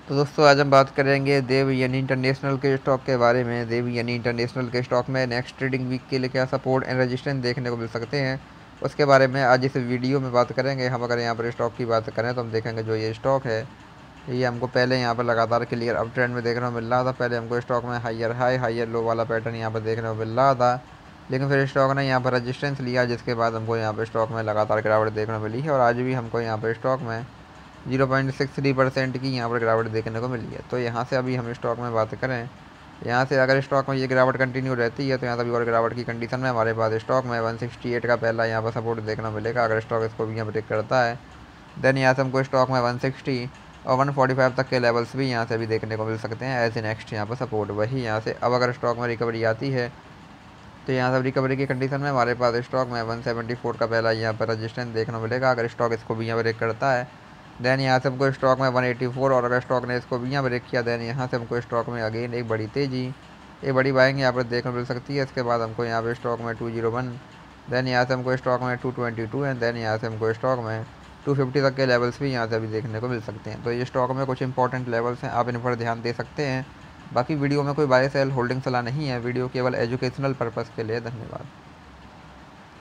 तो दोस्तों आज हम बात करेंगे देवयानी इंटरनेशनल के स्टॉक के बारे में। देवयानी इंटरनेशनल के स्टॉक में नेक्स्ट ट्रेडिंग वीक के लिए क्या सपोर्ट एंड रेजिस्टेंस देखने को मिल सकते हैं, उसके बारे में आज इस वीडियो में बात करेंगे। हम अगर यहाँ पर स्टॉक की बात करें तो हम देखेंगे जो ये स्टॉक है ये हमको पहले यहाँ पर लगातार क्लियर अप ट्रेंड में देखने को मिल रहा था। पहले हमको स्टॉक में हायर हाई हायर लो वाला पैटर्न यहाँ पर देखने को मिल रहा था, लेकिन फिर स्टॉक ने यहाँ पर रजिस्टेंस लिया, जिसके बाद हमको यहाँ पर स्टॉक में लगातार गिरावट देखने को मिली है और आज भी हमको यहाँ पर स्टॉक में 0.63% की यहाँ पर गिरावट देखने को मिली है। तो यहाँ से अभी हम स्टॉक में बात करें, यहाँ से अगर स्टॉक में ये गिरावट कंटिन्यू रहती है तो यहाँ से अभी और गिरावट की कंडीशन में हमारे पास स्टॉक में 168 का पहला यहाँ पर सपोर्ट देखने को मिलेगा। अगर स्टॉक इसको भी यहाँ ब्रेक करता है देन यहाँ से हमको स्टॉक में 160 और 145 तक के लेवल्स भी यहाँ से भी देखने को मिल सकते हैं एज ए नेक्स्ट यहाँ पर सपोर्ट। वही यहाँ से अब अगर स्टॉक में रिकवरी आती है तो यहाँ से रिकवरी की कंडीशन में हमारे पास स्टॉक में 174 का पहला यहाँ पर रजिस्टेंस देखने को मिलेगा। अगर स्टॉक इसको भी यहाँ ब्रेक करता है देन यहाँ से हमको स्टॉक में 184 और अगर स्टॉक ने इसको भी यहाँ ब्रेक किया देन यहाँ से हमको स्टॉक में अगेन एक बड़ी तेज़ी एक बड़ी बाइंग यहाँ पर देखने को मिल सकती है। इसके बाद हमको यहाँ पे स्टॉक में 201 देन यहाँ से हमको स्टॉक में 222 एंड देन यहाँ से हमको स्टॉक में 250 तक के लेवल्स भी यहाँ से अभी देखने को मिल सकते हैं। तो ये स्टॉक में कुछ इंपॉर्टेंट लेवल्स हैं, आप इन पर ध्यान दे सकते हैं। बाकी वीडियो में कोई बाय सेल होल्डिंग सलाह नहीं है, वीडियो केवल एजुकेशनल पर्पज़ के लिए। धन्यवाद।